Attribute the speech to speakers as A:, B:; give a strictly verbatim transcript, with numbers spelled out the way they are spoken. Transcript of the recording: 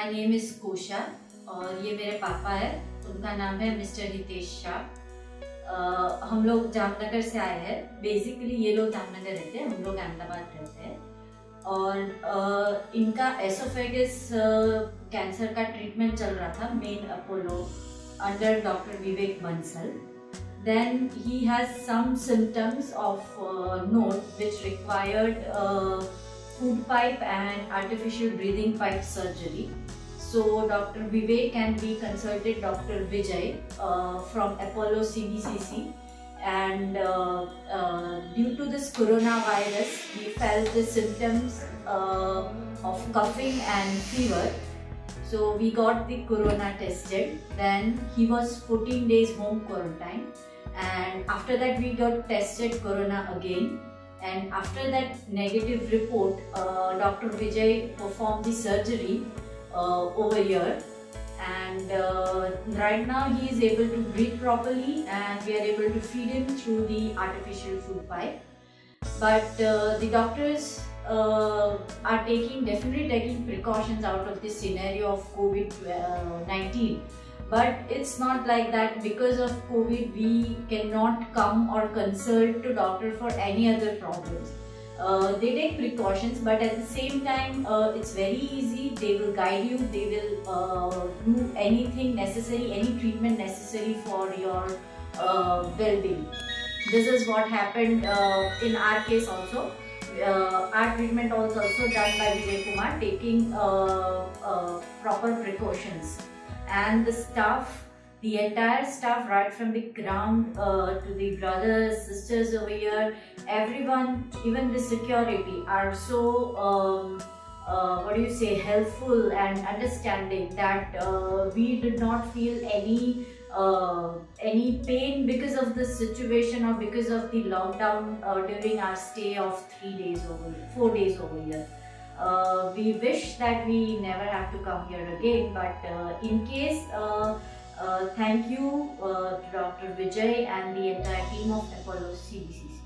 A: My name is कोशा और ये मेरे पापा है, उनका नाम है मिस्टर हितेश शाह। uh, हम लोग जामनगर से आए हैं। बेसिकली ये लोग जामनगर रहते हैं, हम लोग अहमदाबाद रहते हैं। और uh, इनका एसोफेगस कैंसर का ट्रीटमेंट चल रहा था main Apollo under doctor Vivek Bansal. Then he has some symptoms of uh, note which required uh, food pipe and artificial breathing pipe surgery. So Doctor Vivek and we consulted Doctor Vijay uh, from Apollo C B C C, and uh, uh, due to this coronavirus we felt the symptoms uh, of coughing and fever. So we got the corona tested. Then he was fourteen days home quarantine, and after that we got tested corona again, and after that negative report uh, Doctor Vijay performed the surgery uh, over here, and uh, right now he is able to breathe properly and we are able to feed him through the artificial food pipe. But uh, the doctors uh, are taking definitely taking precautions out of this scenario of COVID nineteen. But it's not like that because of COVID we cannot come or consult to doctor for any other problems. Uh, they take precautions, but at the same time uh, it's very easy. They will guide you, they will uh, do anything necessary, any treatment necessary for your uh, well-being. This is what happened uh, in our case also. Uh, our treatment was also done by Vijay Kumar, taking uh, uh, proper precautions. And the staff, the entire staff, right from the ground uh, to the brothers, sisters over here, everyone, even the security, are so um, uh, what do you say, helpful and understanding that uh, we did not feel any uh, any pain because of the situation or because of the lockdown uh, during our stay of three days over, four days over here. Uh, we wish that we never have to come here again, but uh, in case, uh, uh, thank you uh, to Doctor Vijay and the entire team of Apollo C B C C.